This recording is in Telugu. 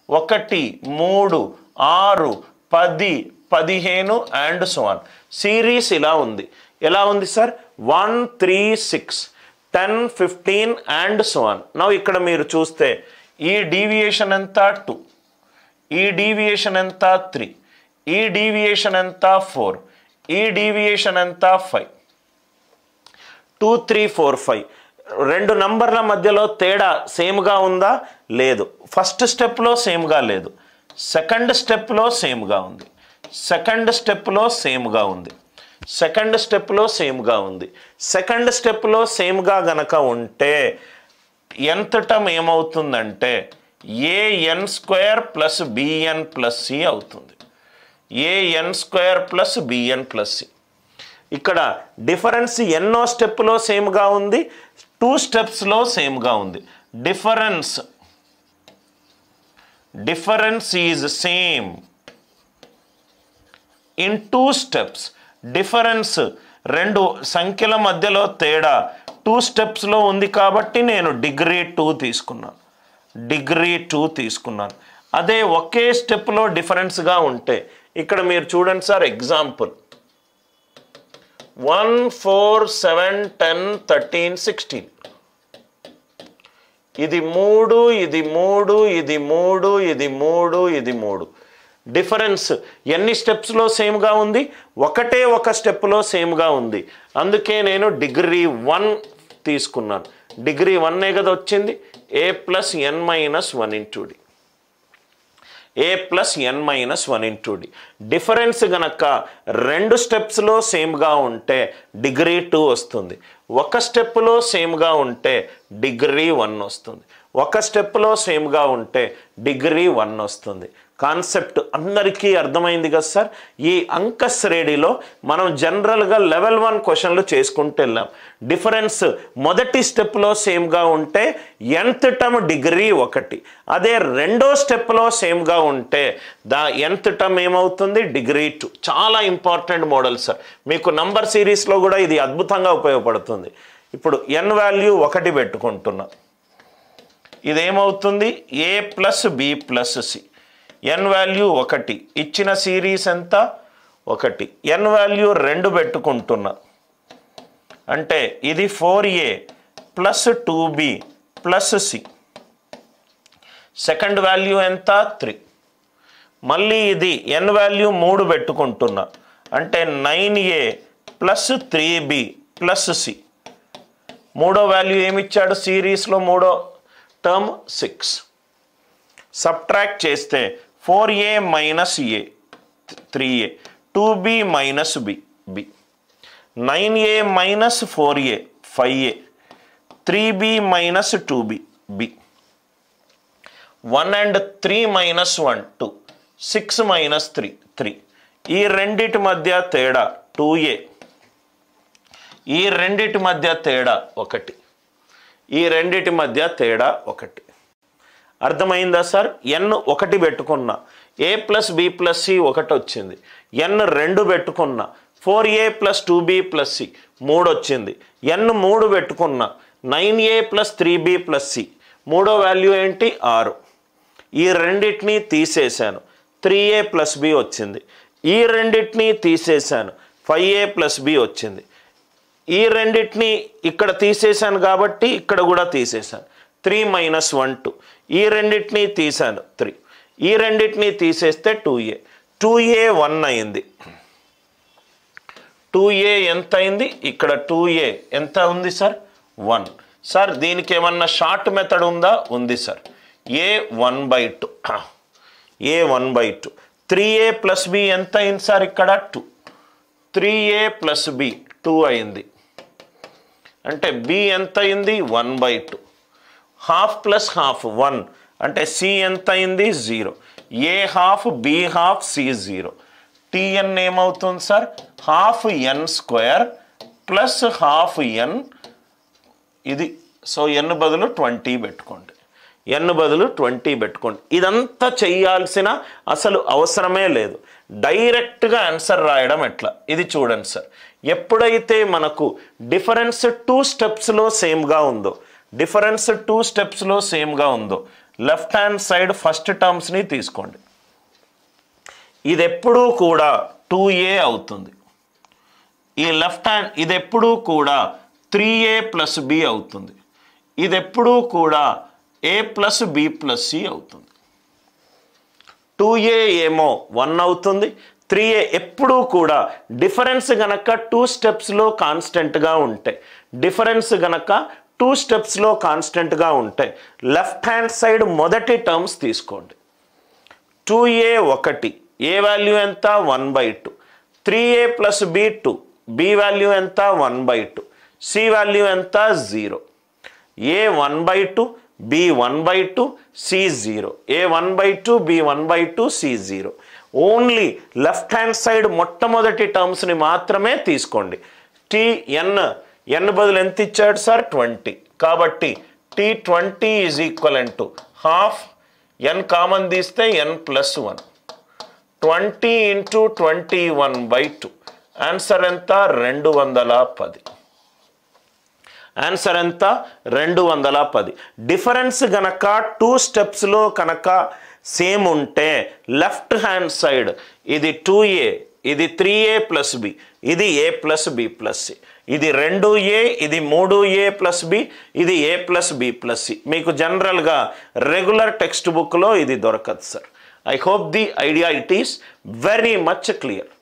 1 3 6 10 15 అండ్ సో ఆన్. సిరీస్ ఇలా ఉంది. ఎలా ఉంది sir? 1 3 6 10 15 and so on. Now ఇక్కడ మీరు చూస్తే ఈ డీవియేషన్ ఎంత 2, ఈ డీవియేషన్ ఎంత 3, ఈ డీవియేషన్ ఎంత 4, ఈ డీవియేషన్ ఎంత 5. 2 3 4 5 రెండు నంబర్ల మధ్యలో తేడా సేమ్గా ఉందా? లేదు. ఫస్ట్ స్టెప్లో సేమ్గా లేదు, సెకండ్ స్టెప్లో సేమ్గా ఉంది, సెకండ్ స్టెప్లో సేమ్గా ఉంది, సెకండ్ స్టెప్లో సేమ్గా ఉంది. సెకండ్ స్టెప్లో సేమ్గా గనక ఉంటే nth టర్మ్ ఏమవుతుందంటే an² plus bn plus c అవుతుంది. an² plus bn plus c. ఇక్కడ డిఫరెన్స్ ఎన్నో స్టెప్లో సేమ్గా ఉంది? 2 స్టెప్స్లో సేమ్గా ఉంది. Difference is same in 2 steps. Difference రెండు సంఖ్యల మధ్యలో తేడా 2 స్టెప్స్లో ఉంది కాబట్టి నేను డిగ్రీ 2 తీసుకున్నాను, డిగ్రీ 2 తీసుకున్నాను. అదే ఒకే స్టెప్లో డిఫరెన్స్గా ఉంటే ఇక్కడ మీరు చూడండి సార్, ఎగ్జాంపుల్ 1 4 7 10 13 16. ఇది 3, ఇది 3, ఇది 3, ఇది 3, ఇది 3. డిఫరెన్స్ ఎన్ని స్టెప్స్లో సేమ్గా ఉంది? ఒకటే ఒక స్టెప్లో సేమ్గా ఉంది. అందుకే నేను డిగ్రీ 1 తీసుకున్నాను. డిగ్రీ 1 కదా వచ్చింది. a plus n minus 1 into d, a plus n minus 1 into d. Difference గనక 2 స్టెప్స్లో సేమ్గా ఉంటే డిగ్రీ 2 వస్తుంది. ఒక స్టెప్లో సేమ్గా ఉంటే డిగ్రీ 1 వస్తుంది. ఒక స్టెప్లో సేమ్గా ఉంటే డిగ్రీ 1 వస్తుంది. కాన్సెప్ట్ అందరికీ అర్థమైంది కదా సార్? ఈ అంక శ్రేణిలో మనం జనరల్గా లెవెల్ 1 క్వశ్చన్లు చేసుకుంటూ వెళ్ళాం. డిఫరెన్స్ మొదటి స్టెప్లో సేమ్గా ఉంటే nth టర్మ్ డిగ్రీ 1. అదే రెండో స్టెప్లో సేమ్గా ఉంటే nth టర్మ్ ఏమవుతుంది? డిగ్రీ 2. చాలా ఇంపార్టెంట్ మోడల్ సార్. మీకు నంబర్ సిరీస్లో కూడా ఇది అద్భుతంగా ఉపయోగపడుతుంది. ఇప్పుడు n వాల్యూ 1 పెట్టుకుంటున్నా. ఇదేమవుతుంది? a plus b plus c. n value 1, ఇచ్చిన సిరీస్ ఎంత? 1. n వాల్యూ 2 పెట్టుకుంటున్నా అంటే ఇది 4a plus 2b plus c. Second value ఎంత? 3. మళ్ళీ ఇది n వాల్యూ 3 పెట్టుకుంటున్నా అంటే 9a plus 3b plus c. మూడో వాల్యూ ఏమిచ్చాడు సిరీస్లో? మూడో టర్మ్ 6. సబ్ట్రాక్ట్ చేస్తే 4a minus a 3a, 2b minus b b, 9a minus 4a 5a, 3b minus 2b b, 1 and 3 minus 1 2, 6 minus 3 3. ఈ రెండిటి మధ్య తేడా 2a, ఈ రెండిటి మధ్య తేడా 1, ఈ రెండిటి మధ్య తేడా 1. అర్థమైందా సార్? n 1 పెట్టుకున్నా, a plus b plus c 1 వచ్చింది. n 2 పెట్టుకున్నా, 4a plus 2b plus c 3 వచ్చింది. n 3 పెట్టుకున్నా, 9a plus 3b plus c. మూడో వాల్యూ ఏంటి? 6. ఈ రెండింటినీ తీసేశాను, 3a ప్లస్ b వచ్చింది. ఈ రెండింటినీ తీసేశాను, 5a ప్లస్ b వచ్చింది. ఈ రెండింటినీ ఇక్కడ తీసేశాను కాబట్టి ఇక్కడ కూడా తీసేశాను, 3 మైనస్ 1 2. ఈ రెండింటినీ తీసాను 3. ఈ రెండింటినీ తీసేస్తే 2a. 2a 1 అయింది. 2a ఎంత అయింది? ఇక్కడ 2a ఎంత ఉంది సార్? 1. సార్ దీనికి ఏమన్నా షార్ట్ మెథడ్ ఉందా? ఉంది sir. a 1/2, a 1/2. 3a plus b ఎంత అయింది సార్? ఇక్కడ 2. 3a ప్లస్ b 2 అయింది. అంటే b ఎంత అయింది? 1/2. హాఫ్ ప్లస్ హాఫ్ 1 అంటే c ఎంత అయింది? 0. a half, b half, c 0. tn ఏమవుతుంది sir? Half n² plus half n. ఇది సో n బదులు 20 పెట్టుకోండి, n బదులు 20 పెట్టుకోండి. ఇదంతా చెయ్యాల్సిన అసలు అవసరమే లేదు. డైరెక్ట్గా ఆన్సర్ రాయడం ఎట్లా? ఇది చూడండి సార్. ఎప్పుడైతే మనకు డిఫరెన్స్ 2 స్టెప్స్లో సేమ్గా ఉందో, డిఫరెన్స్ 2 స్టెప్స్లో సేమ్గా ఉందో, లెఫ్ట్ హ్యాండ్ సైడ్ ఫస్ట్ టర్మ్స్ని తీసుకోండి. ఇది ఎప్పుడూ కూడా 2a అవుతుంది. ఈ లెఫ్ట్ హ్యాండ్ ఇది ఎప్పుడూ కూడా 3a ప్లస్ b అవుతుంది. ఇది ఎప్పుడూ కూడా a plus b plus c అవుతుంది. 2a ఏమో 1 అవుతుంది. 3a ఎప్పుడూ కూడా డిఫరెన్స్ గనక 2 స్టెప్స్లో కాన్స్టెంట్గా ఉంటాయి. డిఫరెన్స్ గనక 2 స్టెప్స్లో కాన్స్టెంట్గా ఉంటాయి. లెఫ్ట్ హ్యాండ్ సైడ్ మొదటి టర్మ్స్ తీసుకోండి. 2a 1, a వాల్యూ ఎంత 1/2. 3a plus b 2, b value ఎంత 1/2. c వాల్యూ ఎంత 0. a 1/2, b 1/2, c 0. a 1/2, b 1/2, c 0. Only left hand side మొట్టమొదటి టర్మ్స్ని మాత్రమే తీసుకోండి. n బదులు ఎంత ఇచ్చాడు సార్ 20. కాబట్టి t20 is equal to half, n common తీస్తే n ప్లస్ 1. 20 ఇంటూ 21/2. ఆన్సర్ ఎంత 210. ఆన్సర్ ఎంత 210. డిఫరెన్స్ గనక 2 స్టెప్స్లో కనుక సేమ్ ఉంటే లెఫ్ట్ హ్యాండ్ సైడ్ ఇది 2a, ఇది 3a ప్లస్ b, ఇది a plus b plus c, ఇది 2a, ఇది 3a ప్లస్ b, ఇది a plus b plus c. మీకు జనరల్గా రెగ్యులర్ టెక్స్ట్ బుక్లో ఇది దొరకదు సార్. I hope the idea it is very much clear.